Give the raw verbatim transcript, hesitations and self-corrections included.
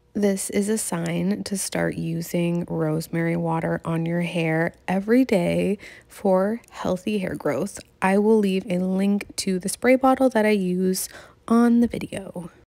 This is a sign to start using rosemary water on your hair every day for healthy hair growth. I will leave a link to the spray bottle that I use on the video.